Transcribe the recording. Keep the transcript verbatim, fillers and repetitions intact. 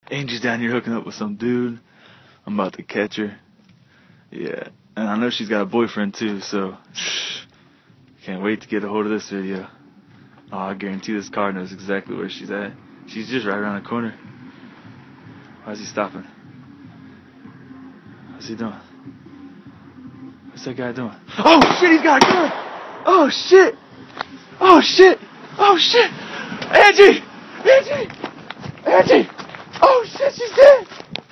Angie's down here hooking up with some dude. I'm about to catch her. Yeah, and I know she's got a boyfriend too, so can't wait to get a hold of this video. Oh, I guarantee this car knows exactly where she's at. She's just right around the corner. Why is he stopping? What's he doing? What's that guy doing? Oh shit, he's got a gun! Oh shit! Oh shit! Oh shit! Angie! Angie! Angie! Oh shit, she's dead!